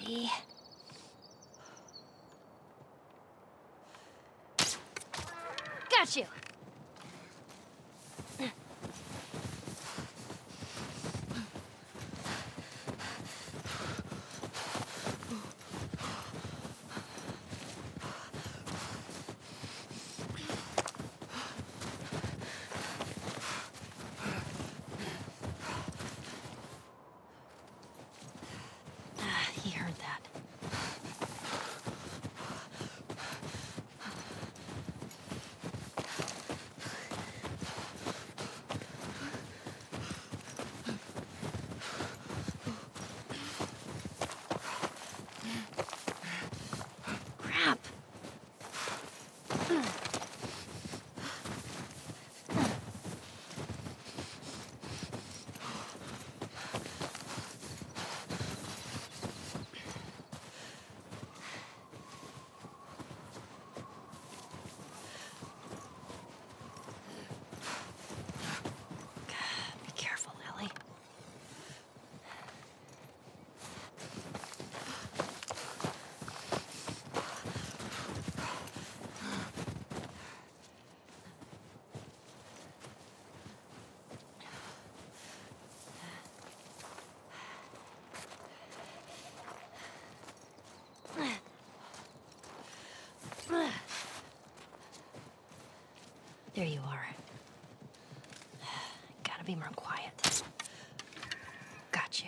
Ready? Got you! He heard that. Crap! Be careful, Ellie. There you are. Gotta be more quiet. Got you.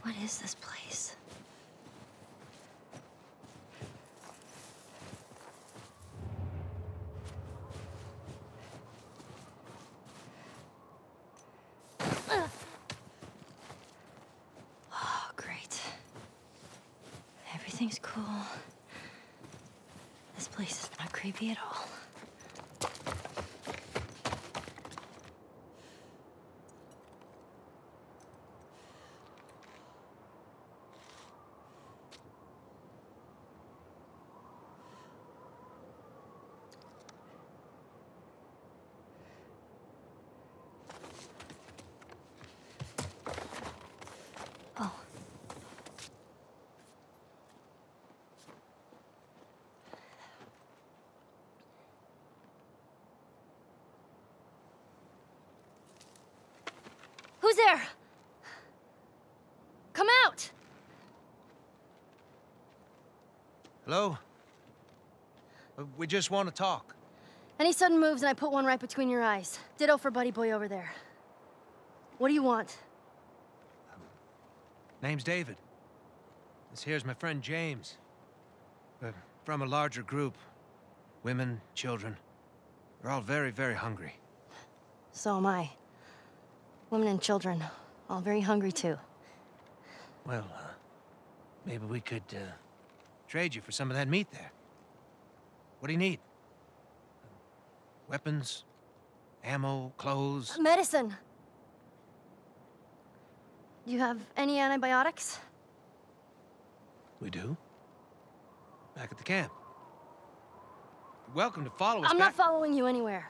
What is this place? Oh, great. Everything's cool. This place is not creepy at all. Oh. Who's there? Come out! Hello? We just want to talk. Any sudden moves and I put one right between your eyes. Ditto for Buddy Boy over there. What do you want? Name's David. This here's my friend James. We're from a larger group. Women, children. We're all very, very hungry. So am I. Women and children, all very hungry too. Well, maybe we could, trade you for some of that meat there. What do you need? Weapons? Ammo? Clothes? Medicine! Do you have any antibiotics? We do. Back at the camp. You're welcome to follow us I'm back. not following you anywhere.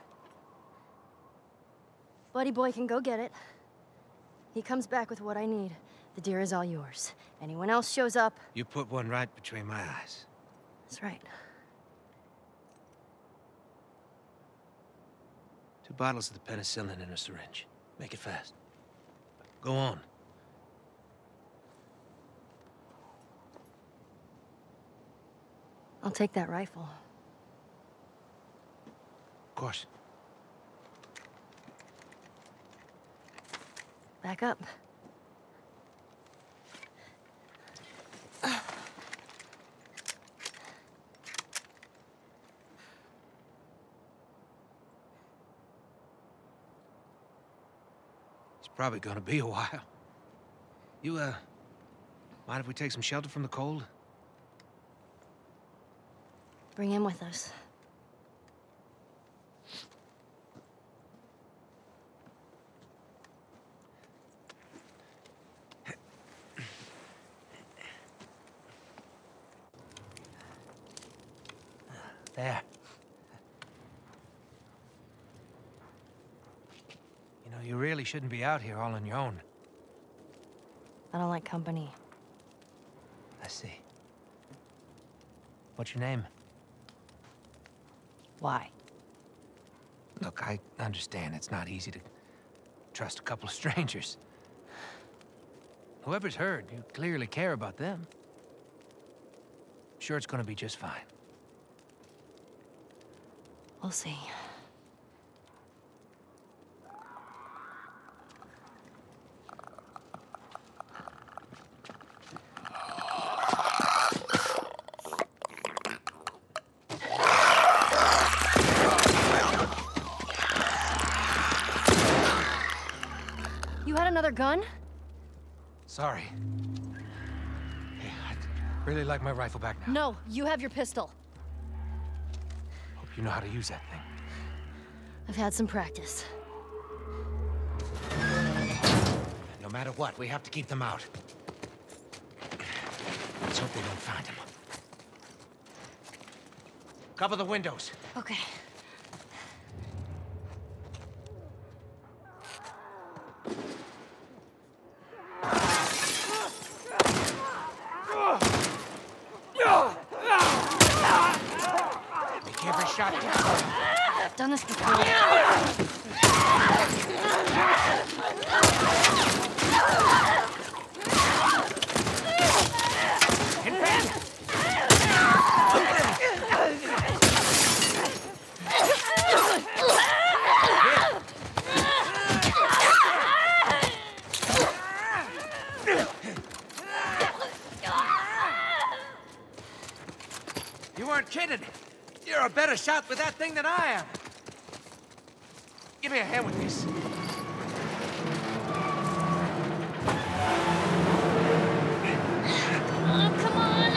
Buddy Boy can go get it. He comes back with what I need. The deer is all yours. Anyone else shows up... You put one right between my eyes. That's right. 2 bottles of the penicillin in a syringe. Make it fast. Go on. I'll take that rifle. Of course. Back up. It's probably gonna be a while. You, mind if we take some shelter from the cold? Bring him with us. There. You know, you really shouldn't be out here all on your own. I don't like company. I see. What's your name? Why? Look, I understand it's not easy to trust a couple of strangers. Whoever's hurt, you clearly care about them. I'm sure it's gonna be just fine. We'll see. You had another gun? Sorry. Hey, I'd really like my rifle back now. No, you have your pistol. Hope you know how to use that thing. I've had some practice. No matter what, we have to keep them out. Let's hope they don't find him. Cover the windows. Okay. Make every shot count. I've done this before. weren't kidding. You're a better shot with that thing than I am. Give me a hand with this. Oh, come on!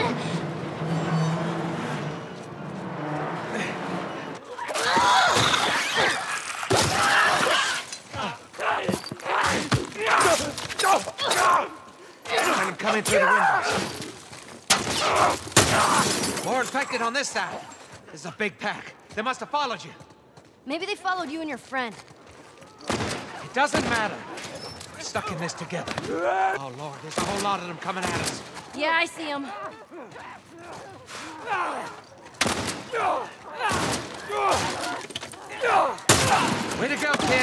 Let him come in through the windows. More infected on this side. This is a big pack. They must have followed you. Maybe they followed you and your friend. It doesn't matter. We're stuck in this together. Oh, Lord, there's a whole lot of them coming at us. Yeah, I see them. Way to go, kid.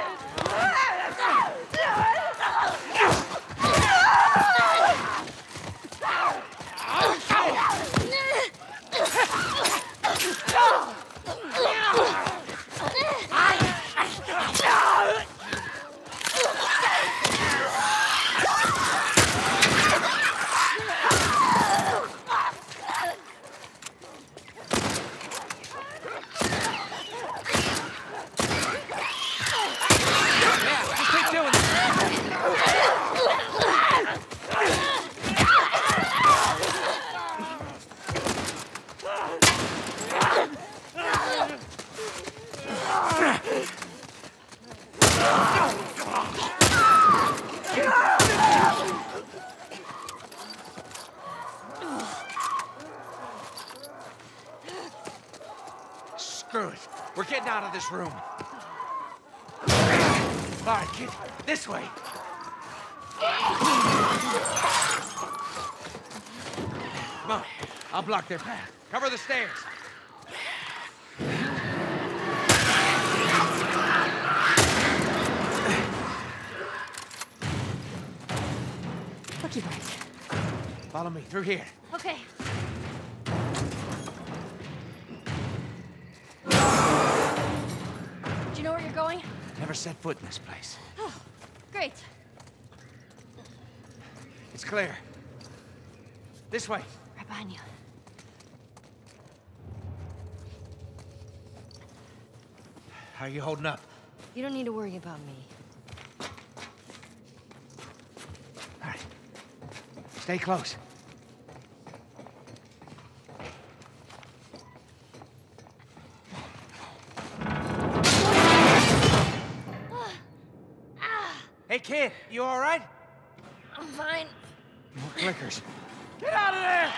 Screw it. We're getting out of this room. All right, kid. This way. Come on. I'll block their path. Cover the stairs. Looky right. Follow me through here. Okay. Do you know where you're going? Never set foot in this place. Oh, great. It's clear. This way. Right behind you. How are you holding up? You don't need to worry about me. All right. Stay close. Hey, kid, you all right? I'm fine. More clickers. Get out of there!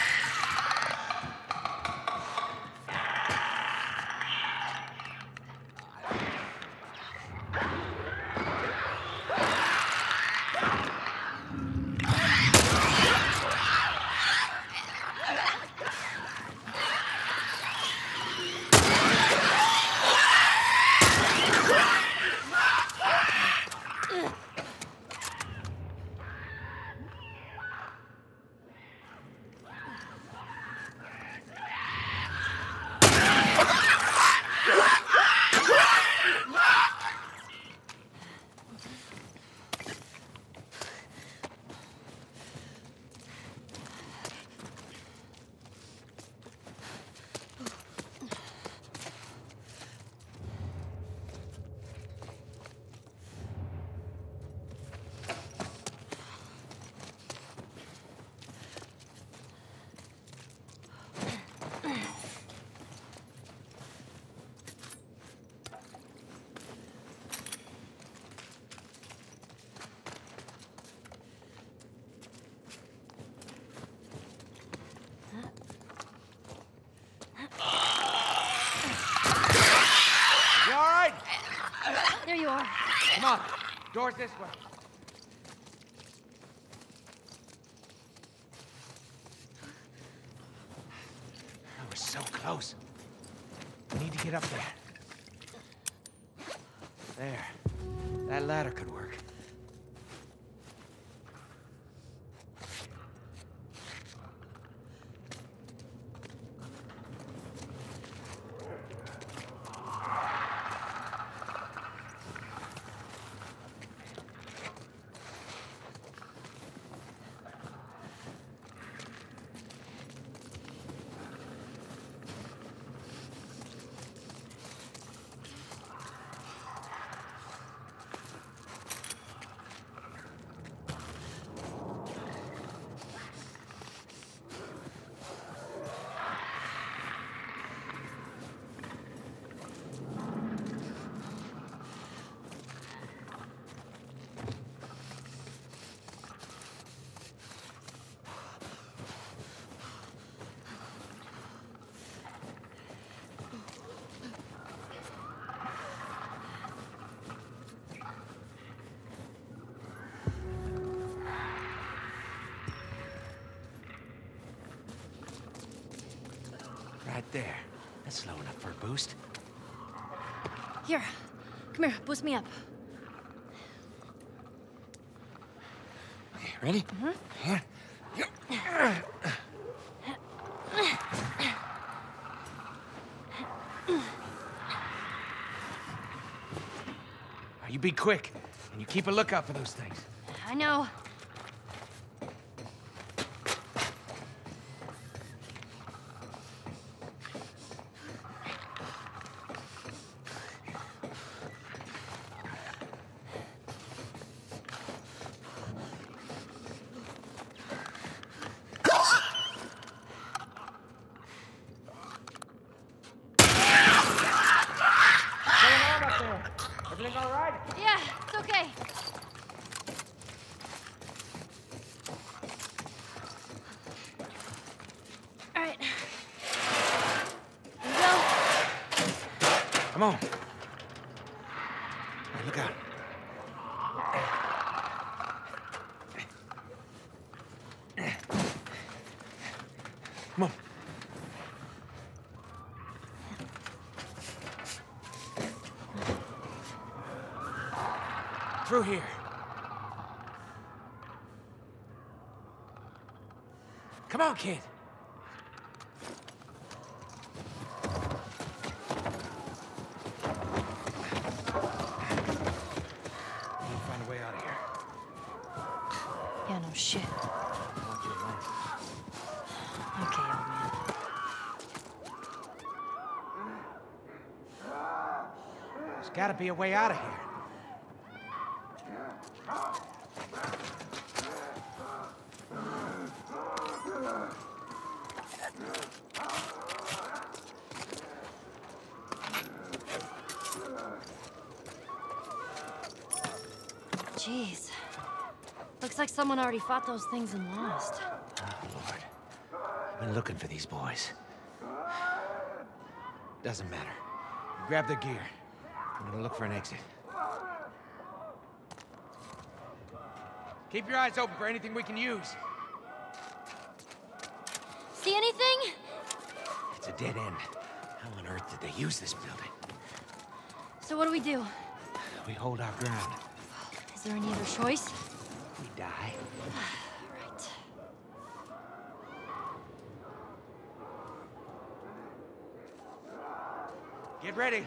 There you are. Come on. Doors this way. That was so close. We need to get up there. There. That ladder could work. right there. That's slow enough for a boost. Here. Come here. Boost me up. Okay, ready? Here. You be quick, and you keep a lookout for those things. I know. Everything all right? Yeah, it's okay. All right. Here we go. Come on. All right, look out. Come on. Through here. Come on, kid. We need to find a way out of here. Yeah, no shit. I want you alone. Okay, old man. There's gotta be a way out of here. Jeez. Looks like someone already fought those things and lost. Oh, Lord. I've been looking for these boys. Doesn't matter. Grab their gear. I'm gonna look for an exit. Keep your eyes open for anything we can use. See anything? It's a dead end. How on earth did they use this building? So what do we do? We hold our ground. Is there any other choice? We die. Right. Get ready.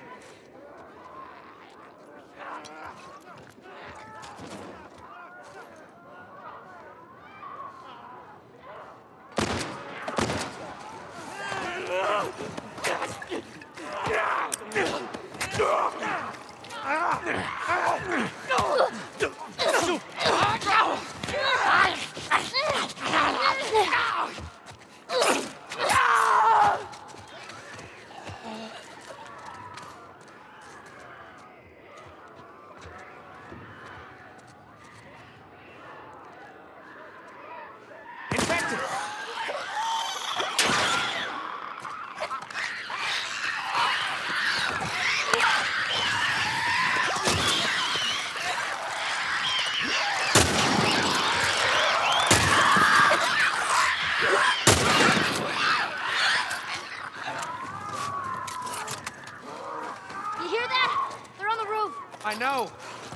You hear that? They're on the roof. I know.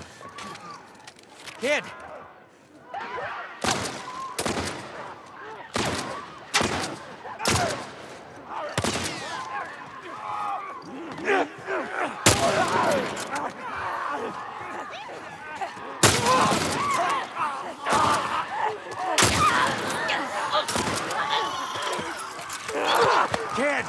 Kid. Kid.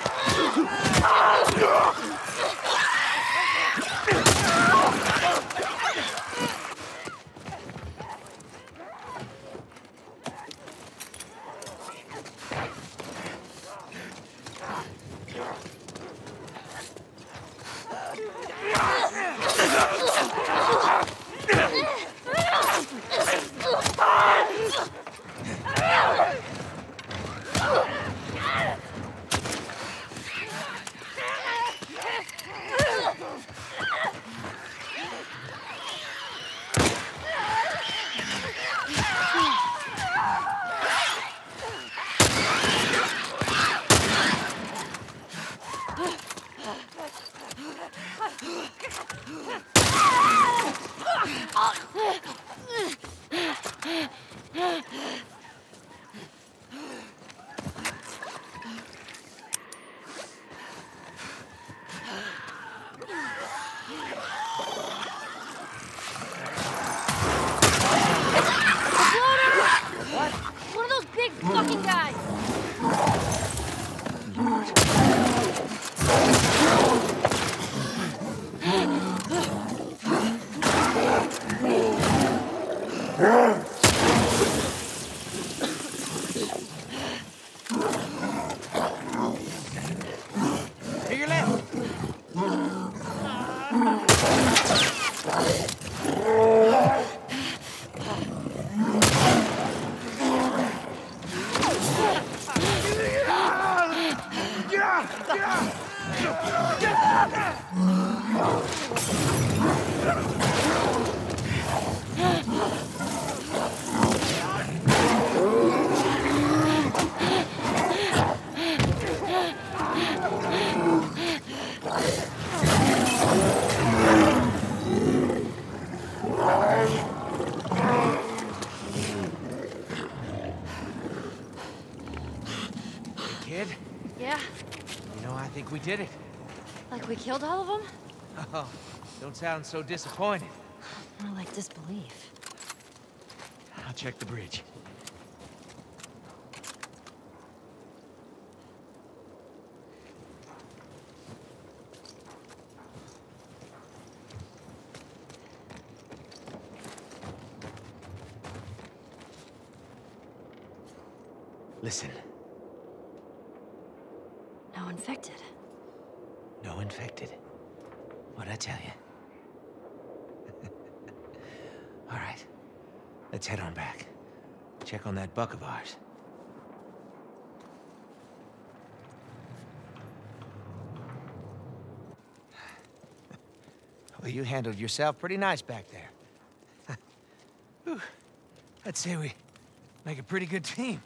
fucking guy! To your left. Kid, Yeah? you know, I think we did it. Like we killed all of them? Oh, don't sound so disappointed. More like disbelief. I'll check the bridge. Listen. No infected. No infected. What'd I tell you? All right. Let's head on back. Check on that buck of ours. Well, you handled yourself pretty nice back there. Whew. I'd say we make a pretty good team.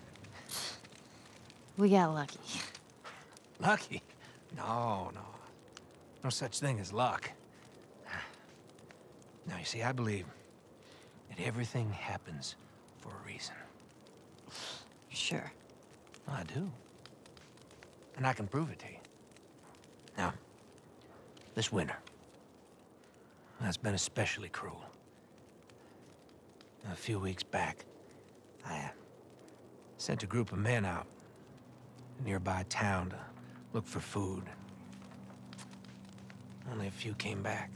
We got lucky. Lucky? No. No such thing as luck. Now, you see, I believe that everything happens for a reason. Sure. Well, I do. And I can prove it to you. Now, this winter, that's been especially cruel. A few weeks back, I sent a group of men out to a nearby town to look for food. Only a few came back.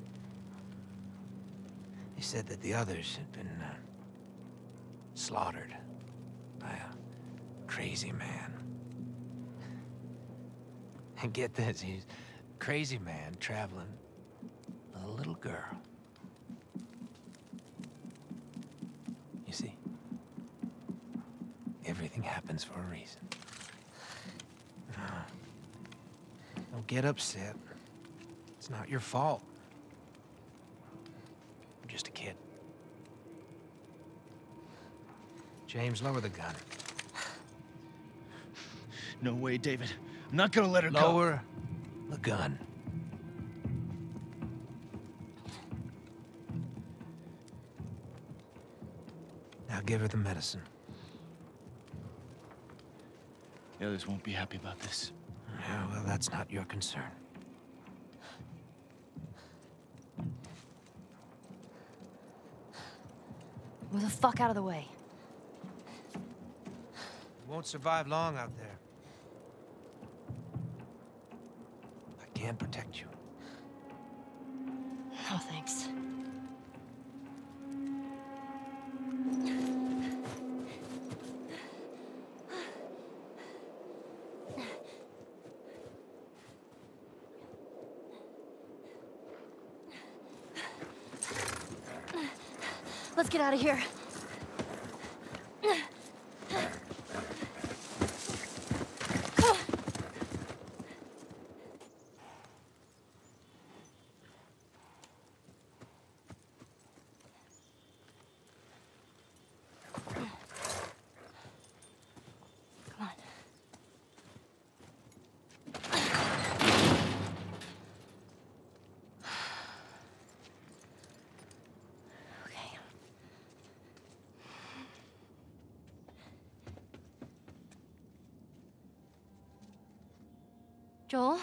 They said that the others had been slaughtered by a crazy man. And get this, he's a crazy man traveling with a little girl. You see, everything happens for a reason. Don't get upset. It's not your fault. I'm just a kid. James, lower the gun. No way, David. I'm not gonna let her go. Lower the gun. Now give her the medicine. The others won't be happy about this. Yeah, well, that's not your concern. Move the fuck out of the way. You won't survive long out there. I can protect you. No, thanks. Let's get out of here. Come on. Okay. Joel?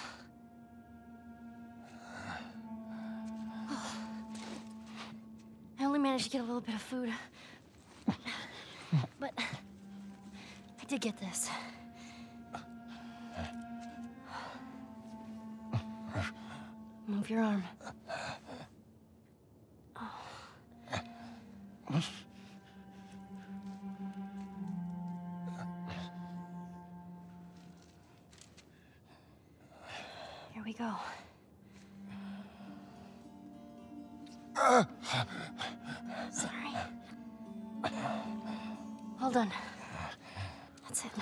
I only managed to get a little bit of food. But to get this. Move your arm. Here we go. Sorry. Hold on. That's it.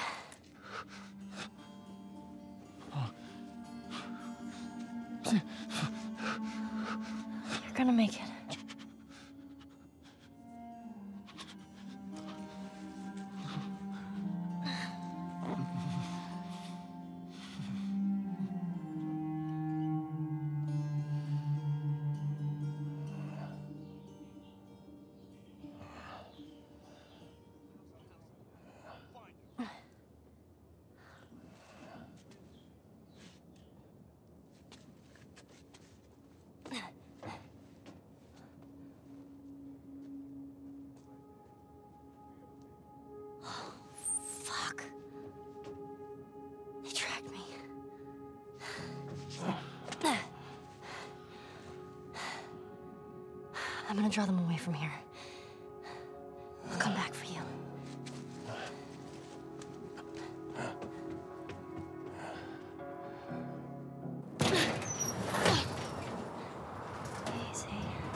You're gonna make it. Fuck. They tracked me. I'm gonna draw them away from here. I'll come back for you. Easy.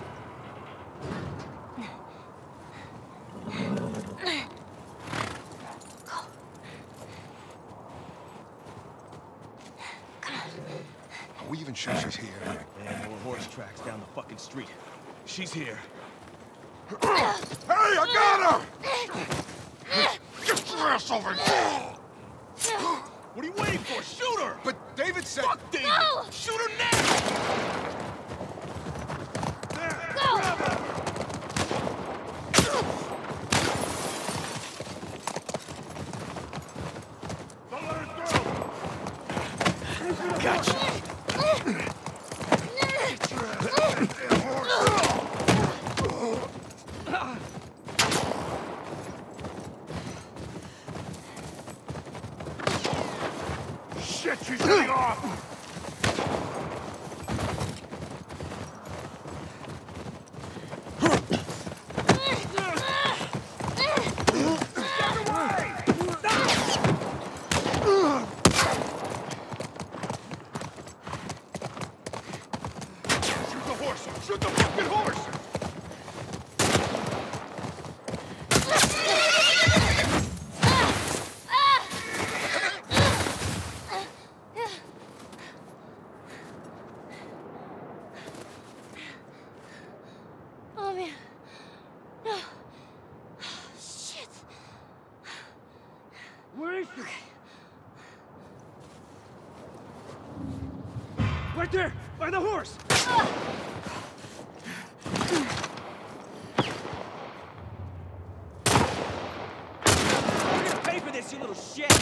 Are we even sure she's here? And more horse tracks down the fucking street. She's here. Hey, I got her! Get your ass over here! What are you waiting for? Shoot her! But David said... Fuck David! No! Shoot her now! There! Grab her! Don't let her through! Gotcha! Shit, she's getting off! Shoot the horse! Shoot the fucking horse! Oh man. No. Shit. Where is she? Right there! By the horse! You're gonna pay for this, you little shit!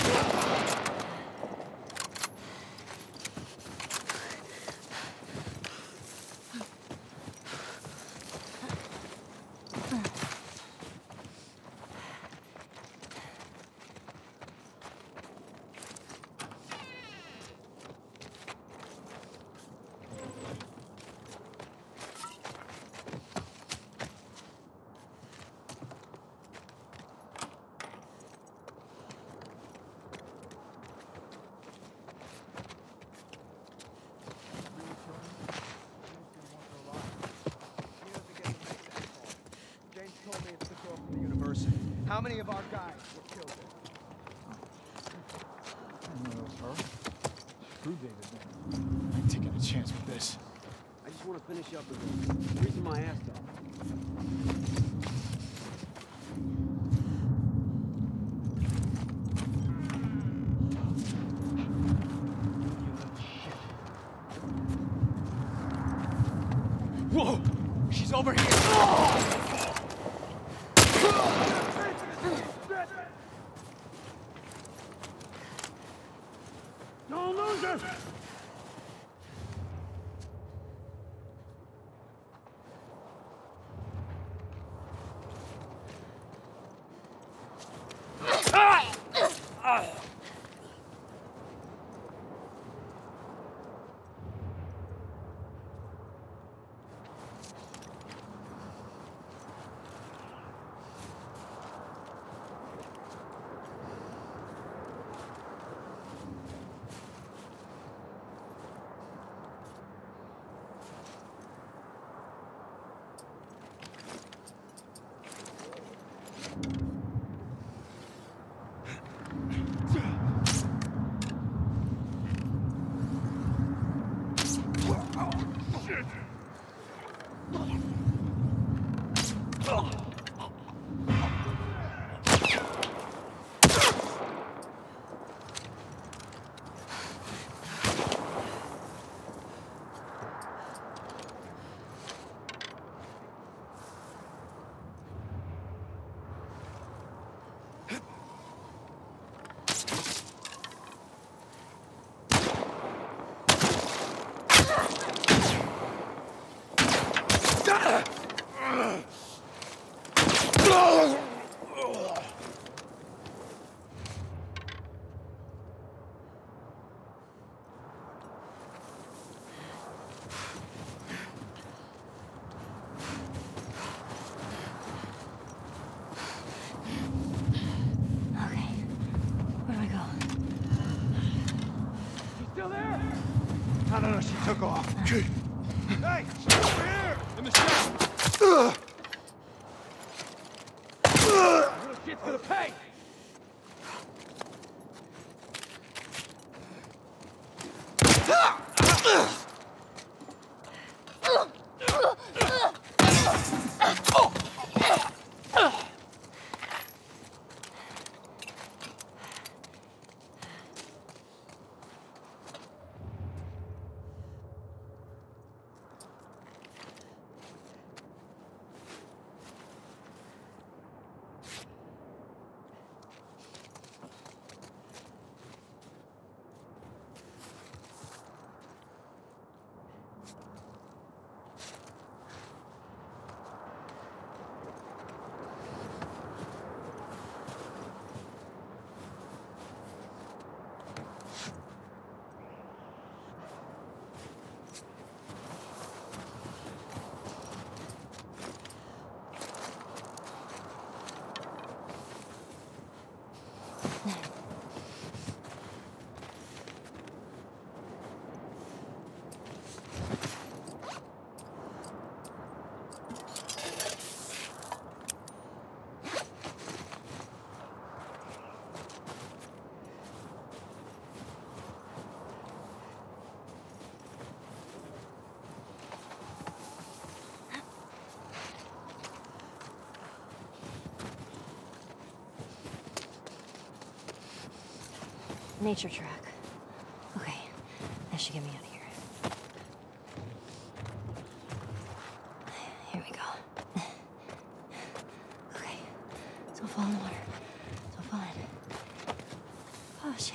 How many of our guys were killed there? I'm taking a chance with this. I just want to finish up with this. Freezing my ass off. Whoa! She's over here! Don't lose her! No, she took off. Hey, over here! In the shop. Little shit's gonna pay. Nature track. Okay, that should get me out of here. Here we go. Okay, don't fall in the water. Don't fall in. Oh, shit.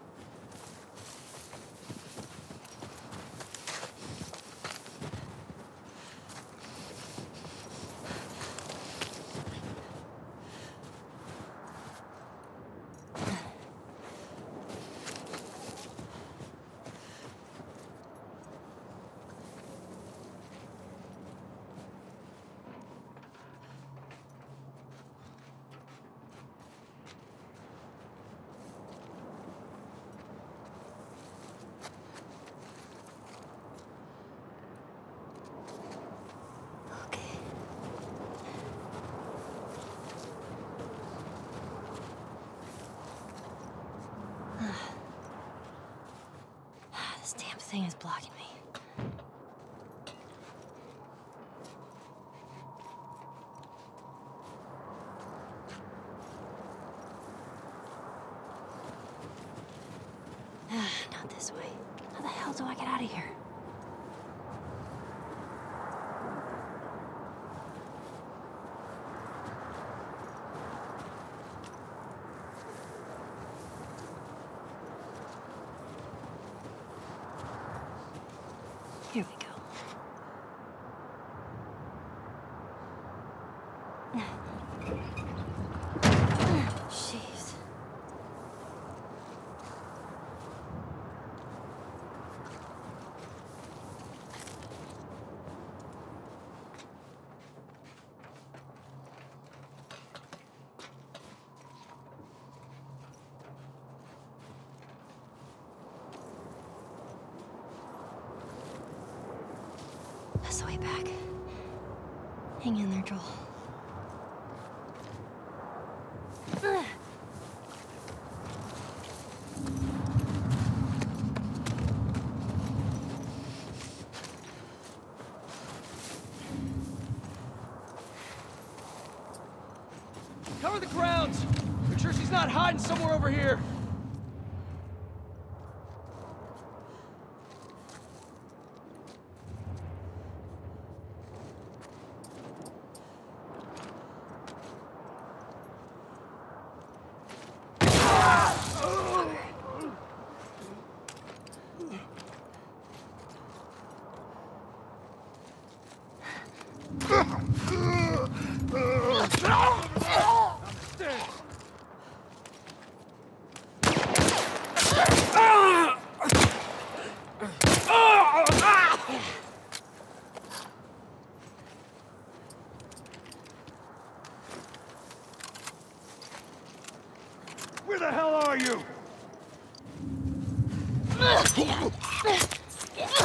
This damn thing is blocking me. Not this way. How the hell do I get out of here? Here we go. Jeez. That's the way back. Hang in there, Joel. Cover the grounds. Make sure she's not hiding somewhere over here. Where the hell are you?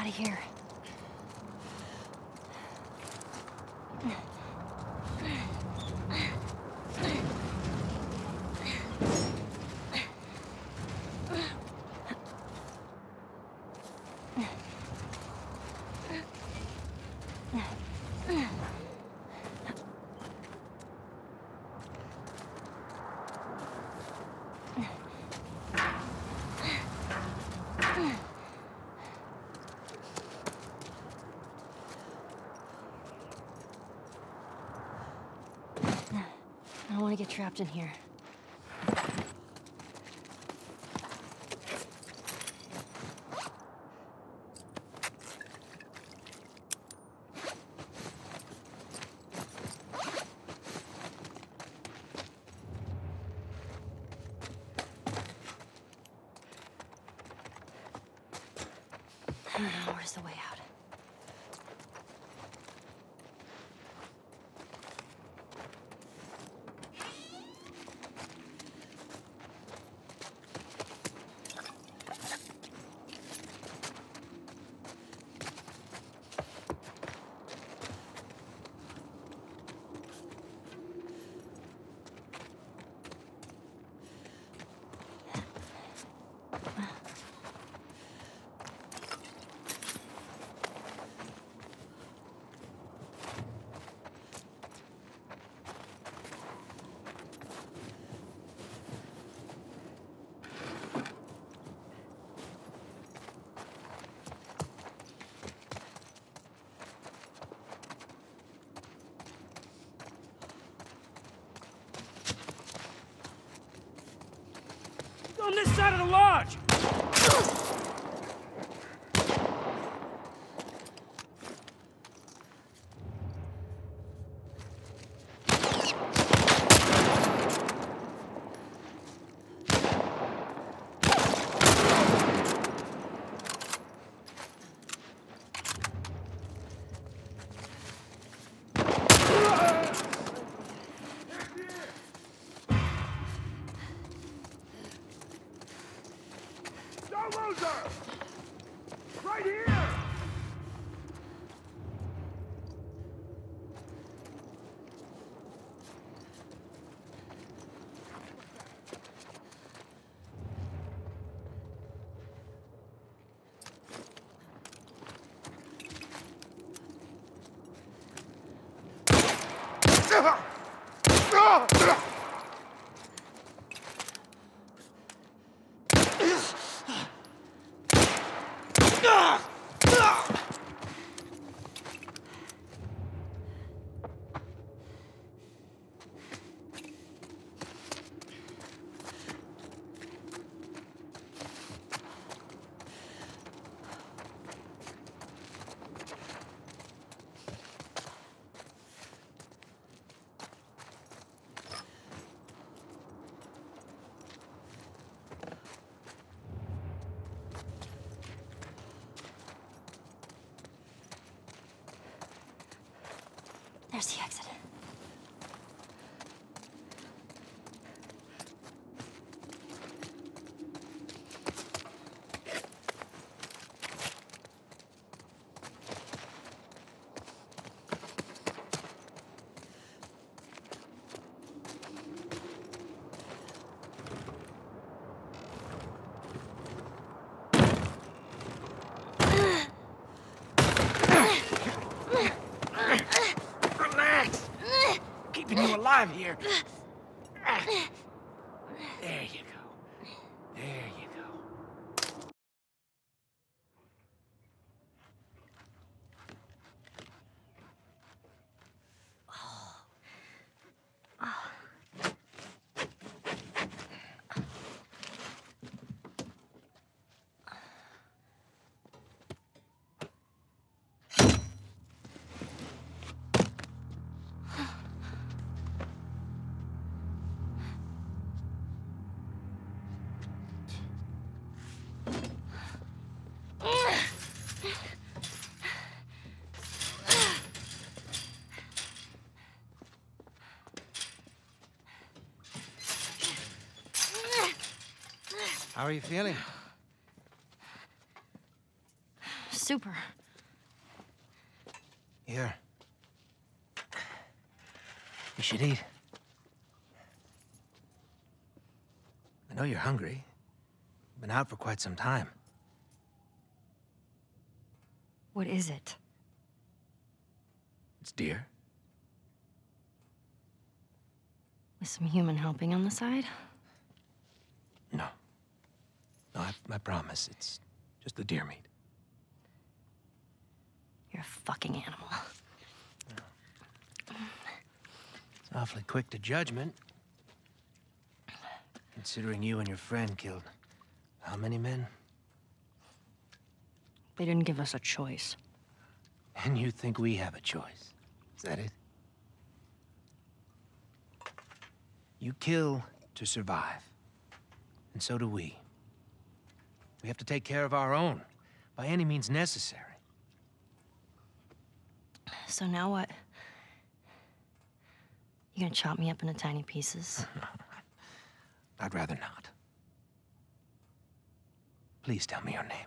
out of here. I don't want to get trapped in here. Where's the way out? On this side of the lodge! Right here! There's the exit. Keeping you alive here. There you go. There you go. How are you feeling? super. Here. You should eat. I know you're hungry. You've been out for quite some time. What is it? It's deer. With some human helping on the side? No. No, I promise. It's just the deer meat. You're a fucking animal. It's awfully quick to judgment. Considering you and your friend killed how many men? They didn't give us a choice. And you think we have a choice? Is that it? You kill to survive. And so do we. We have to take care of our own, by any means necessary. So now what? You gonna chop me up into tiny pieces? I'd rather not. Please tell me your name.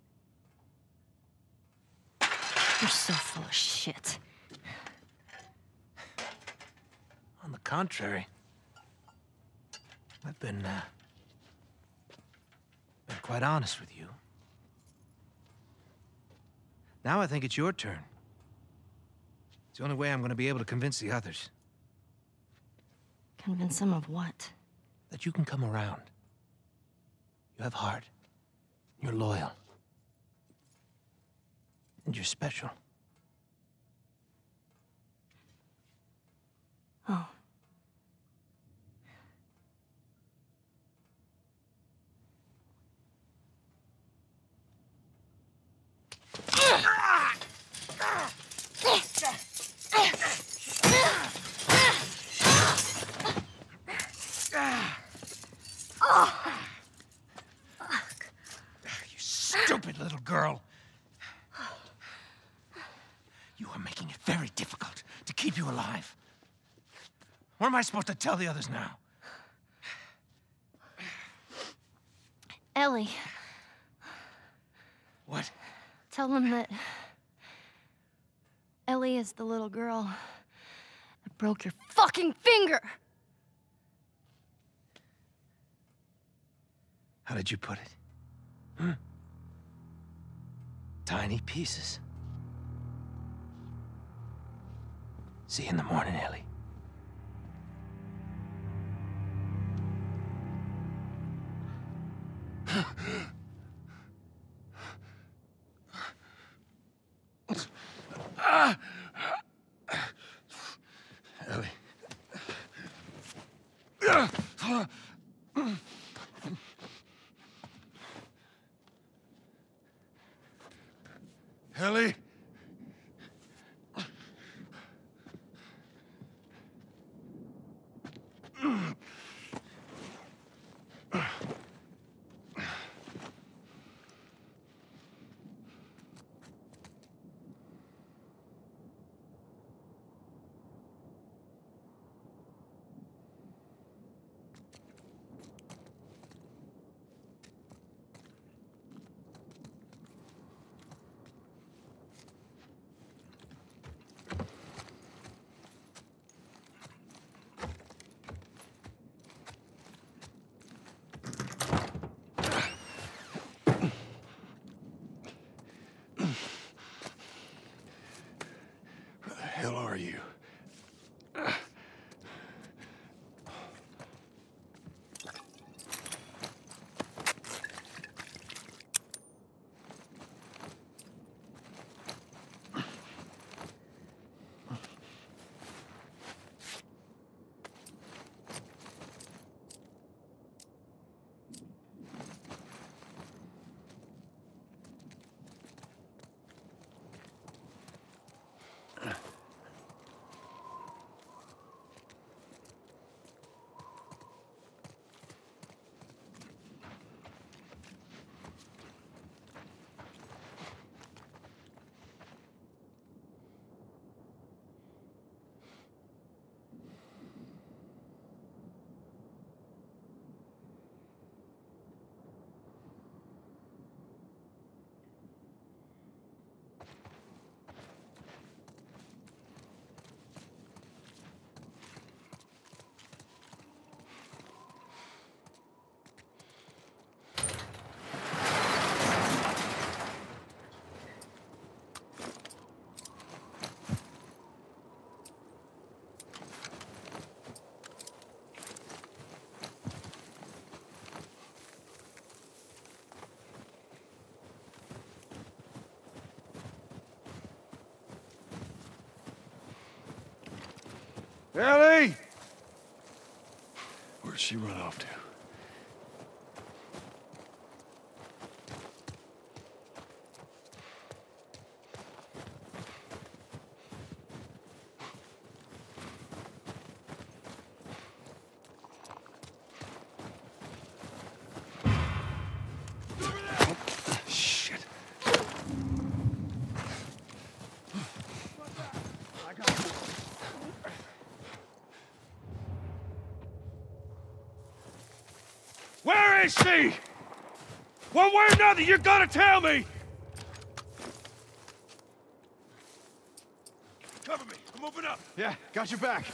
You're so full of shit. On the contrary, I've been quite honest with you. Now I think it's your turn. It's the only way I'm going to be able to convince the others. Convince them of what? That you can come around. You have heart. You're loyal. And you're special. Oh. You stupid little girl. You are making it very difficult to keep you alive. What am I supposed to tell the others now? Ellie, What? tell them that Ellie is the little girl that broke your fucking finger. How did you put it? Hmm? Tiny pieces. See you in the morning, Ellie. Ellie. Ellie? Ellie! Where'd she run off to? Shit. Where is she? One way or another, you're gonna tell me! Cover me, I'm moving up. Yeah, got your back.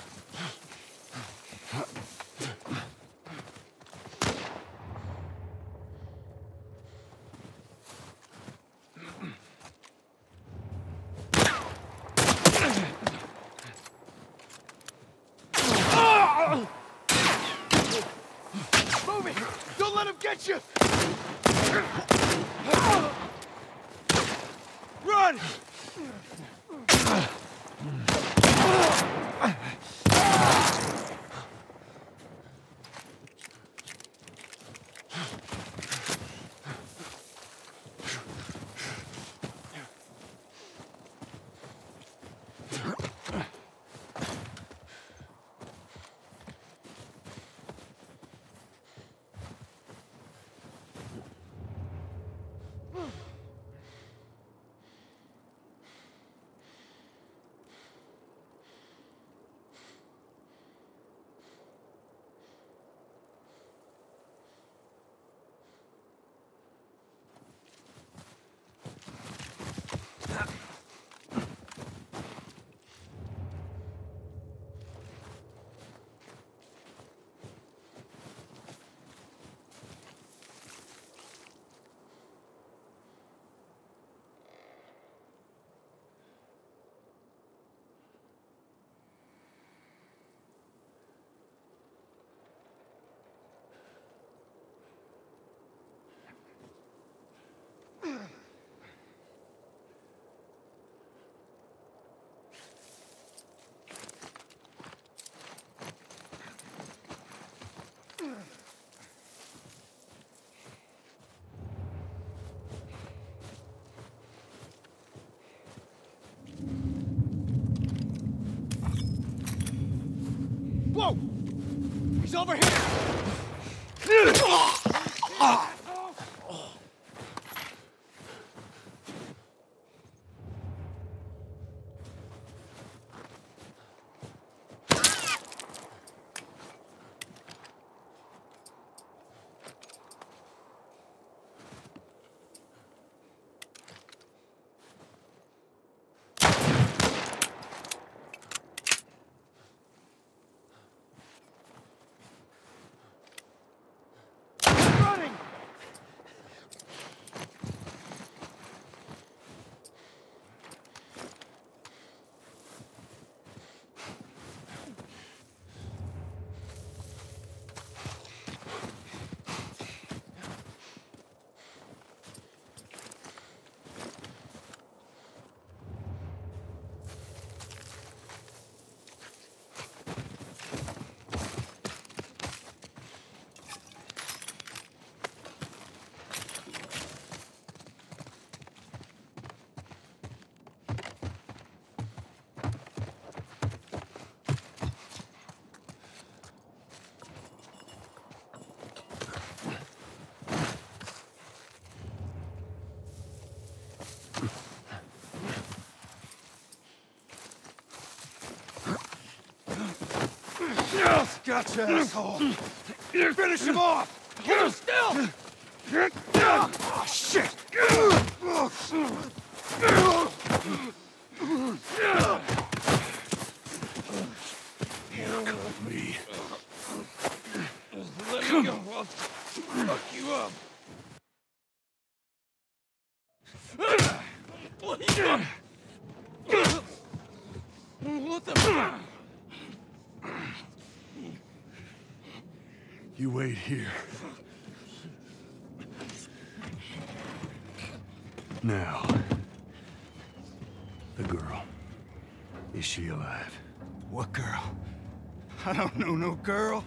Move it! Don't let him get you! Run! Whoa! He's over here! Running! Gotcha, asshole! Finish him off! Hold him still! Oh, shit! Handcuff me. Let me go. I'll fuck you up. What the? You wait here. Now, the girl. Is she alive? What girl? I don't know no girl.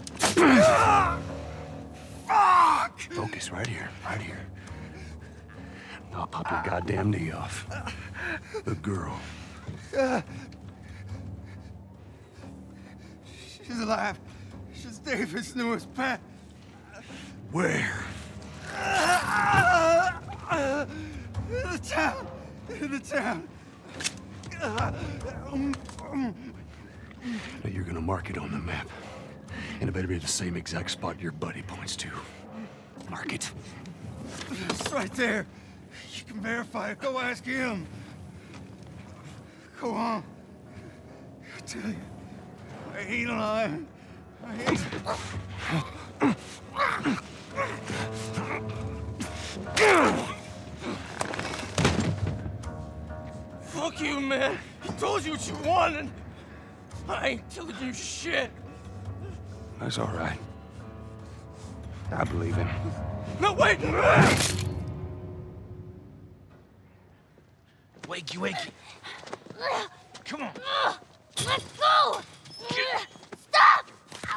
Fuck! Focus right here, right here. I'll pop your goddamn knee off. The girl. She's alive. She's David's newest pet. Where? In the town. In the town. Now you're gonna mark it on the map. And it better be the same exact spot your buddy points to. Mark it. It's right there. You can verify it. Go ask him. Go on. I tell you, I ain't lying. I ain't. Fuck you, man. He told you what you wanted. I ain't telling you shit. That's all right. I believe him. No, wait! Wakey, wakey. Come on. Let's go! Stop!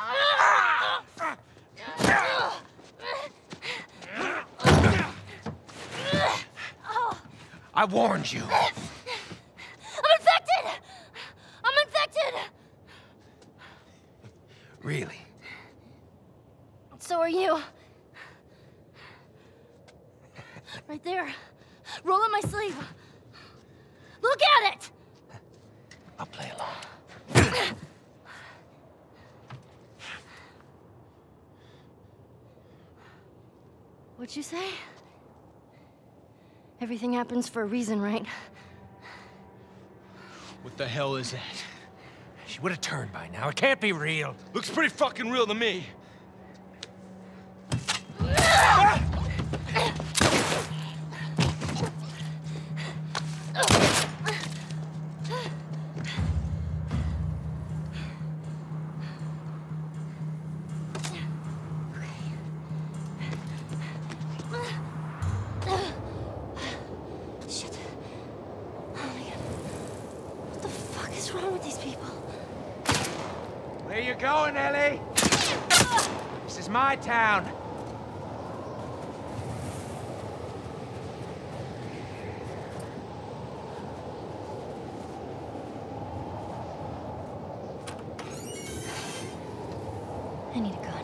I warned you. I'm infected! I'm infected! Really? So are you. Right there. Roll up my sleeve. Look at it! I'll play along. What'd you say? Everything happens for a reason, right? What the hell is that? She would have turned by now. It can't be real. Looks pretty fucking real to me. Shit. Oh my God. What the fuck is wrong with these people? Where you going, Ellie? This is my town. I need a gun.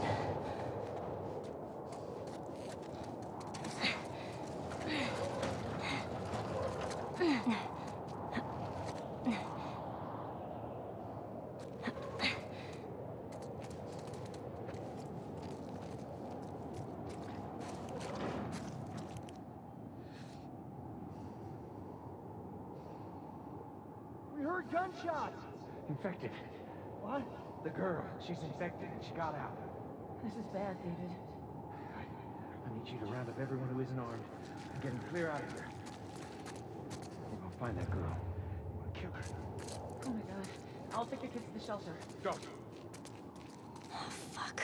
We heard gunshots. Infected. What? The girl. She's infected and she got out. This is bad, David. I need you to round up everyone who isn't armed and get them clear out of here. We're gonna find that girl. We're gonna kill her. Oh my God. I'll take the kids to the shelter. Go. Oh, fuck.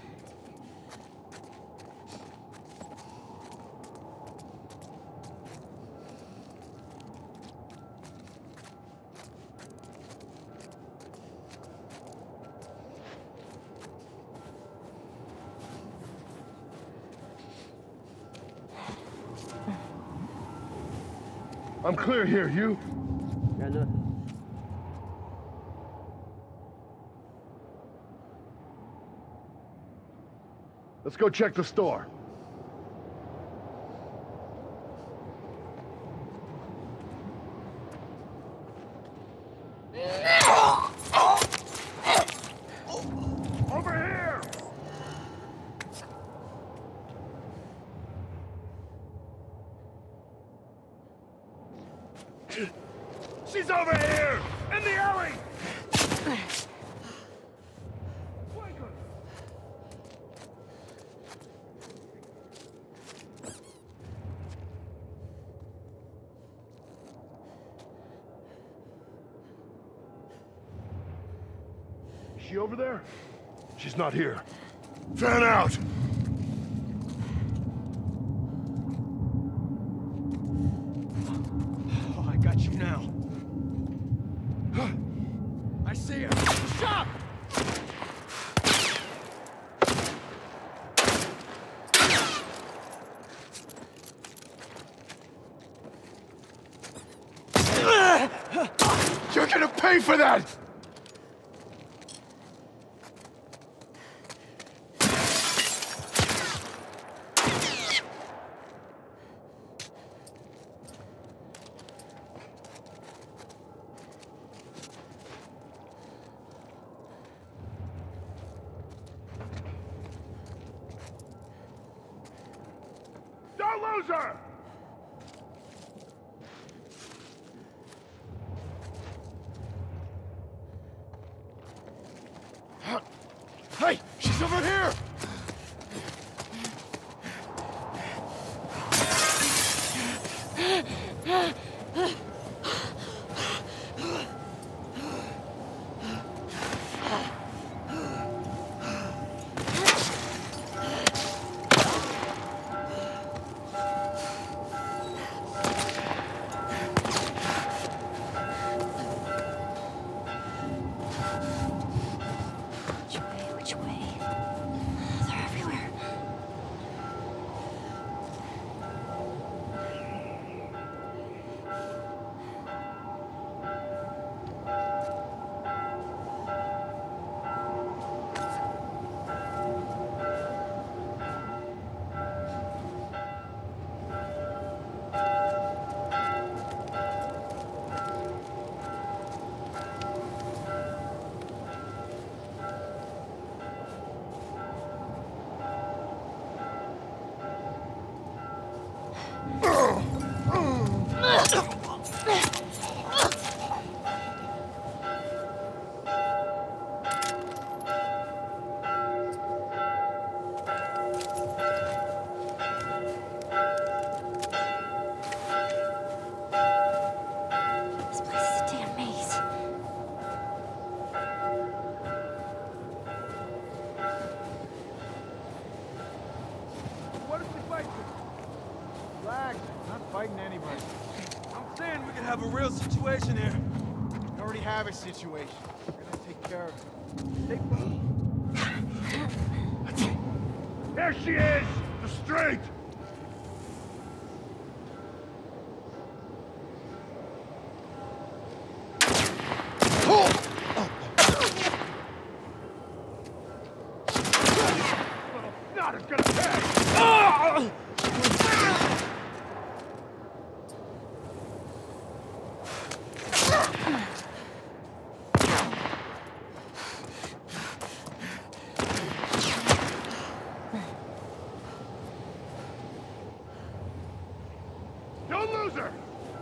I'm clear here, you? Got nothing. Let's go check the store. Over here! She's over here! In the alley! Is she over there? She's not here. Fan out! Oh, I got you now. I see her. Stop! You're gonna pay for that! Don't lose her! Hey, she's over here! Which way? They're everywhere. This place is a damn maze. What if we fight them? Relax, not fighting anybody. I'm saying we could have a real situation here. We already have a situation. We're gonna take care of it. There she is! The street! Not as gonna pay! Don't lose her!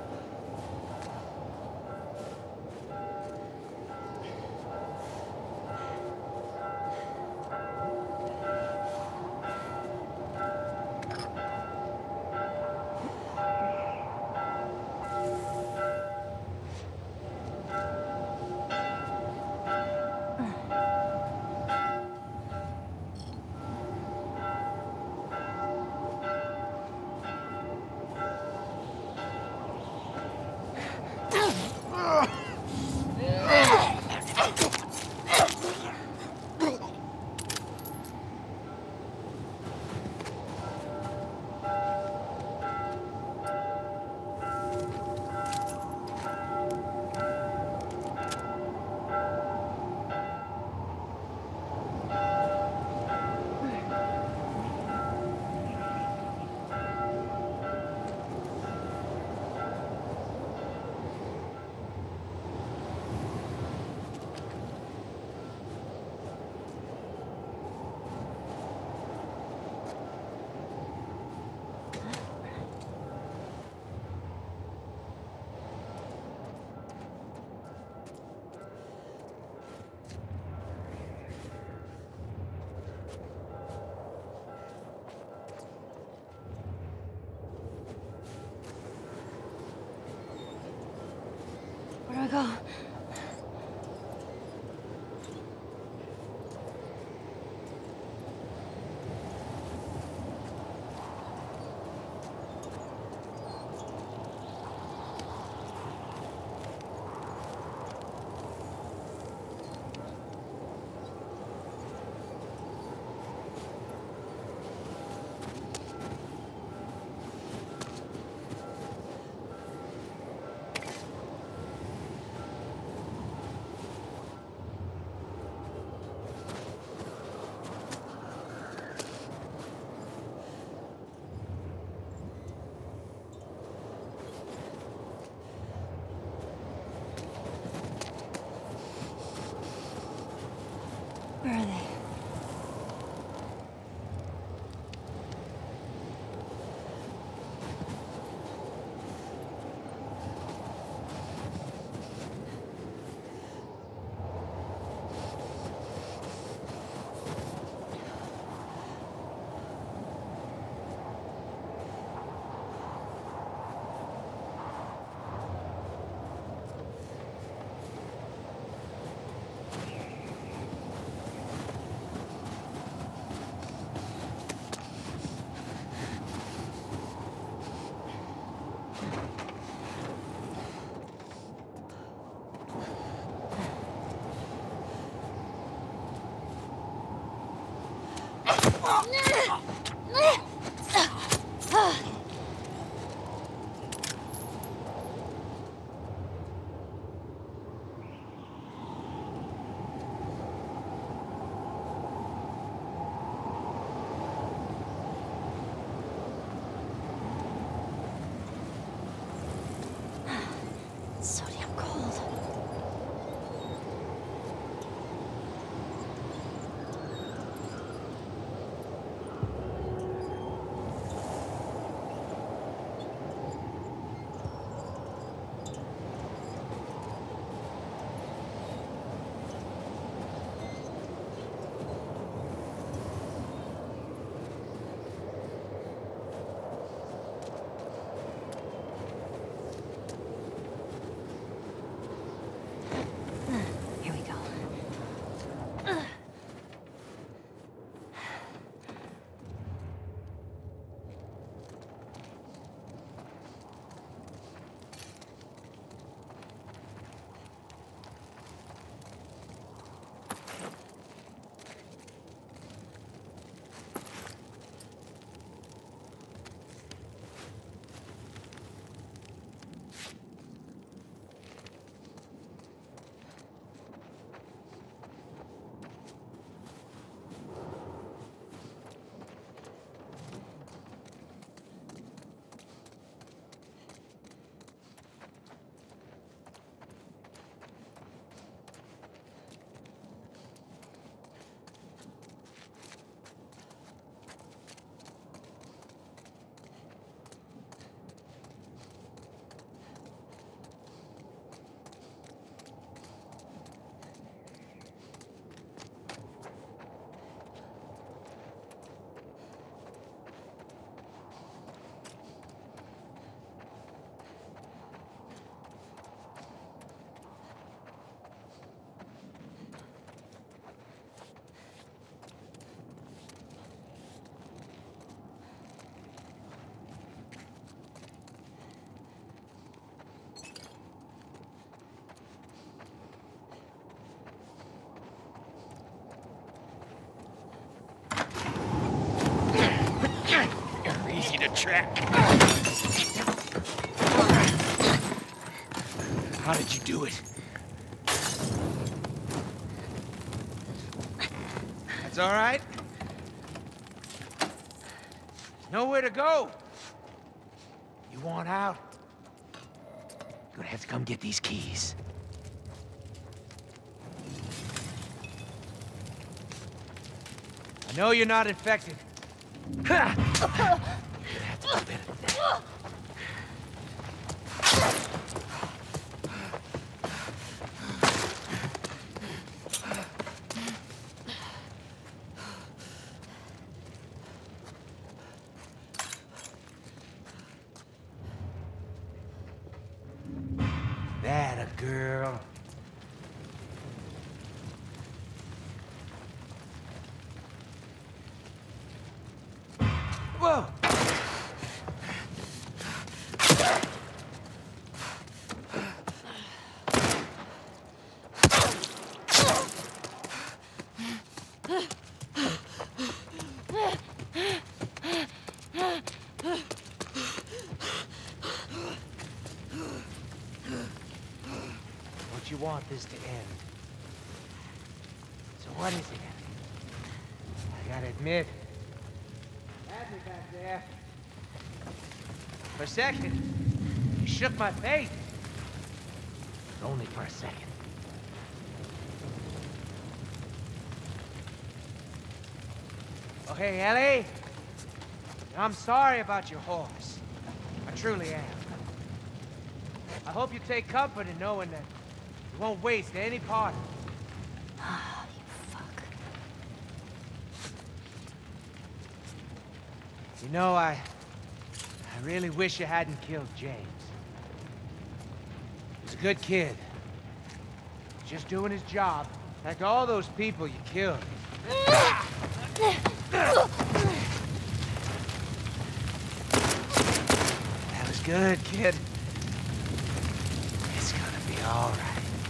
Where do I go? How did you do it? That's all right? Nowhere to go. You want out? Gonna have to come get these keys. I know you're not infected. Ha! You're gonna have to do better than that. That a girl. Whoa! Don't you want this to end? So what is it? I gotta admit, had me back there. For a second, you shook my faith. But only for a second. Oh, hey, Ellie. I'm sorry about your horse. I truly am. I hope you take comfort in knowing that you won't waste any part of it. Ah, you fuck. You know, I really wish you hadn't killed James. He was a good kid. Just doing his job, like all those people you killed. That was good, kid. It's gonna be all right.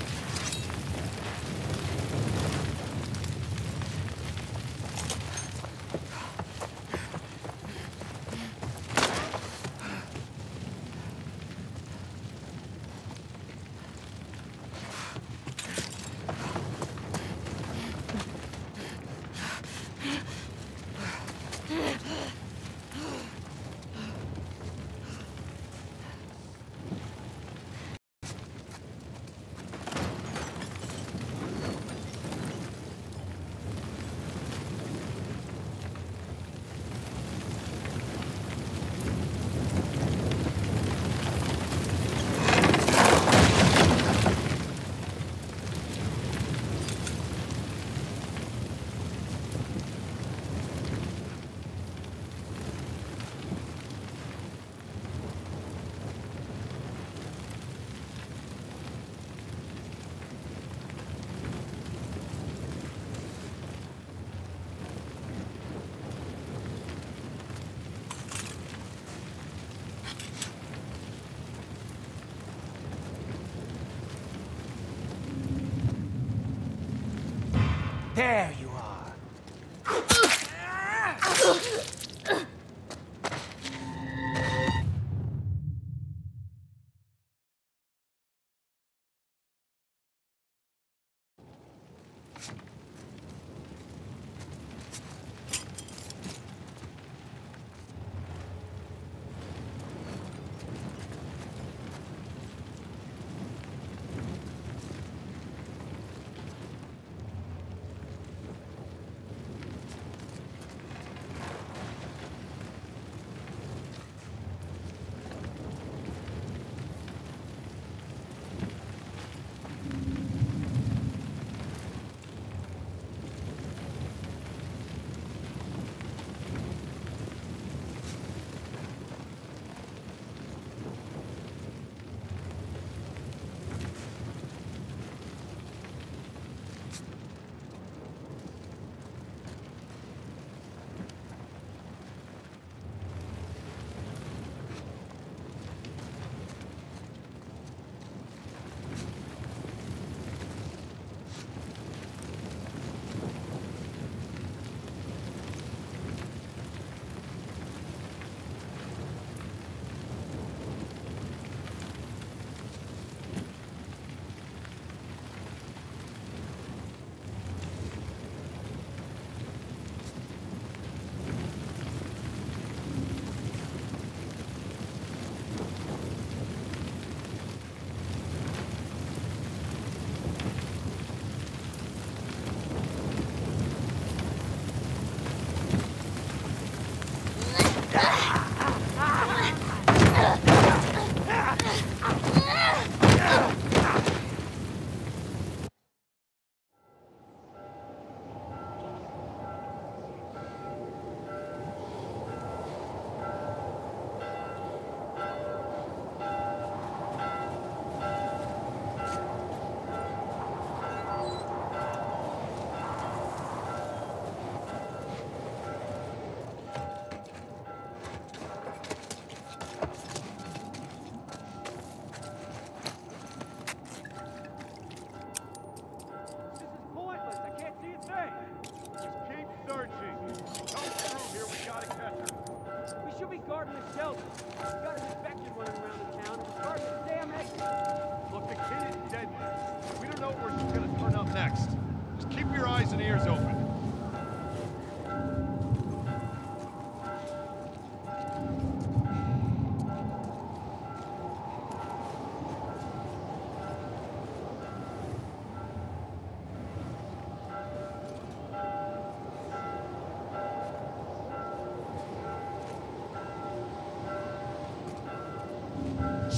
There you are.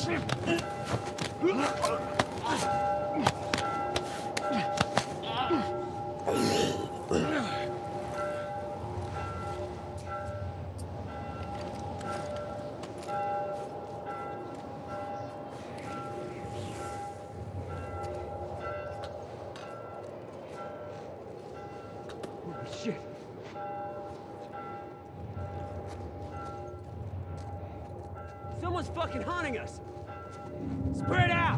Shit. Someone's fucking haunting us! Spread out!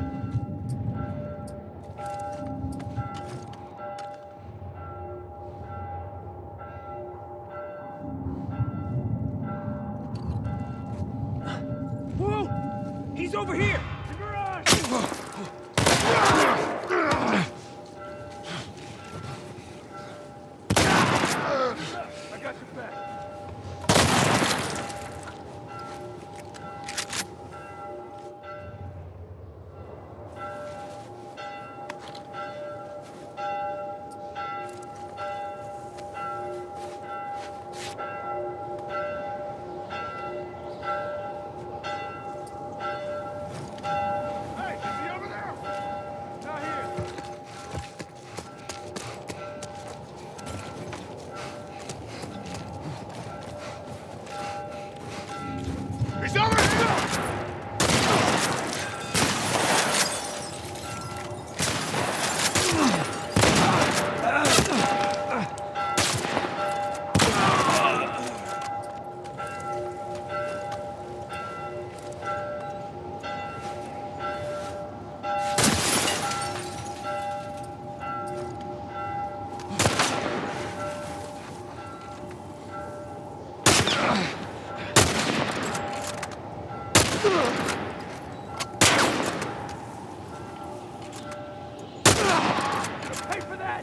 Whoa! He's over here! The garage! I got your back. Hey, is he over there? Not here. He's over here! Pay for that!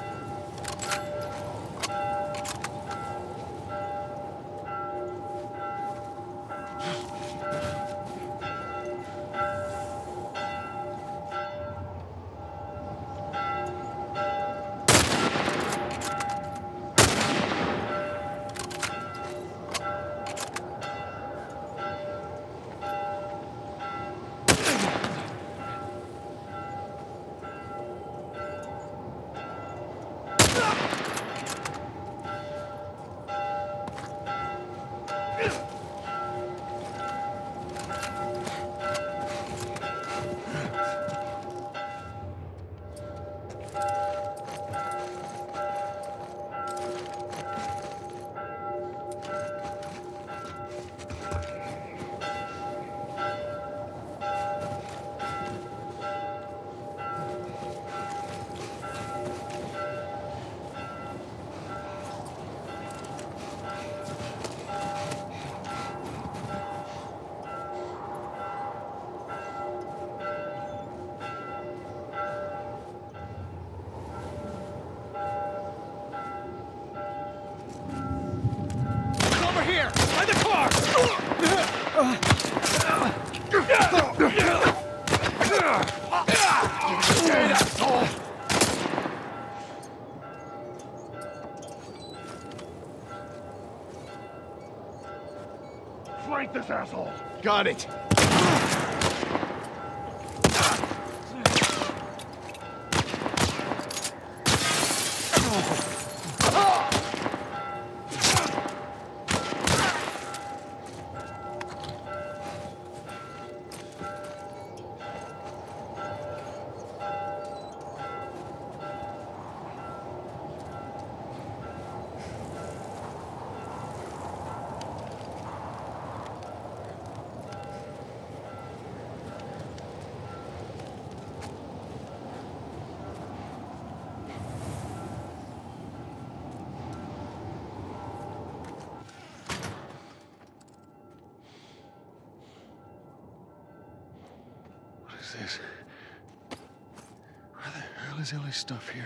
Over here! By the car! Flank this asshole! Got it. What is this? Where the hell is Ellie's stuff here?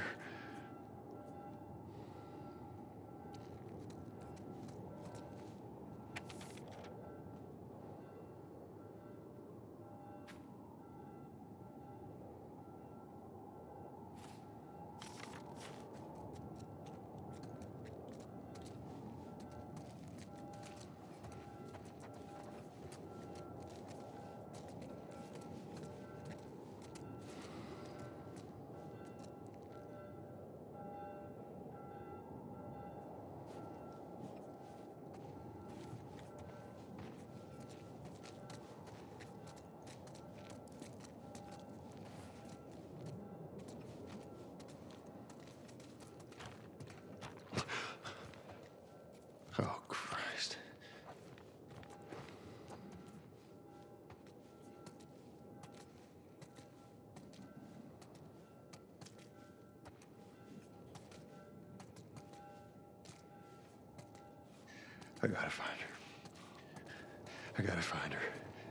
I gotta find her. I gotta find her.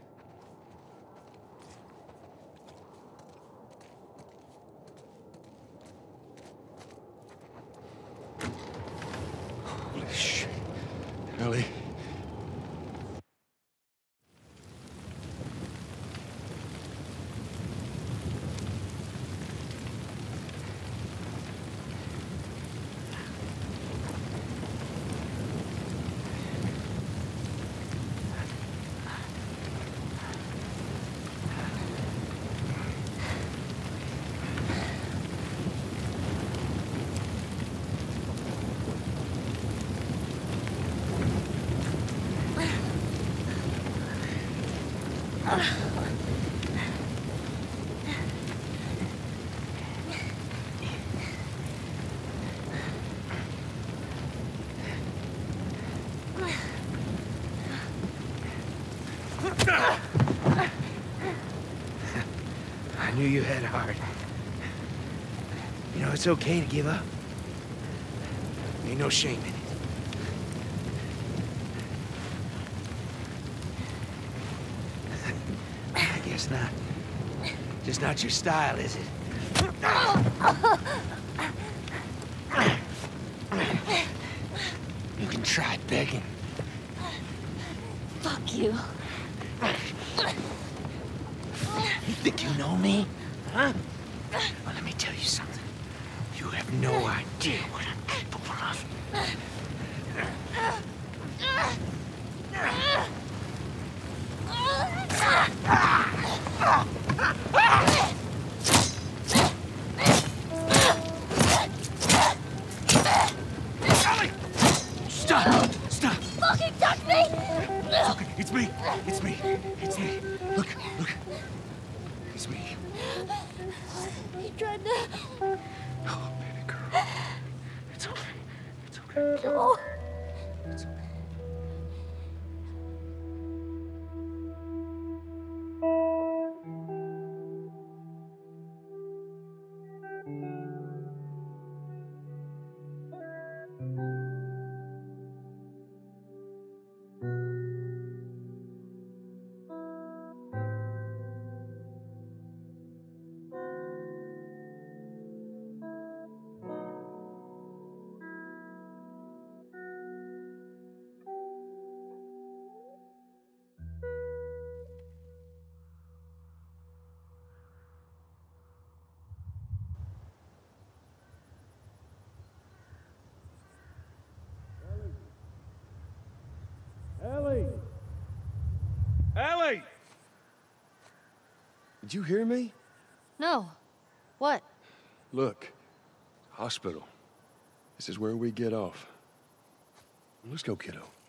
Holy shit. Ellie. I knew you had heart. You know, it's okay to give up. Ain't no shame in it. I guess not. Just not your style, is it? You can try begging. Fuck you. You think you know me? Huh? Well, let me tell you something. You have no idea what I'm capable of. Stop! Stop! Fucking touch me! Okay, it's me. It's me. It's me. Look, look. It's me. He tried to... Oh, baby girl. It's okay. It's okay. No. It's okay. Ellie! Ellie! Did you hear me? No. What? Look. Hospital. This is where we get off. Let's go, kiddo.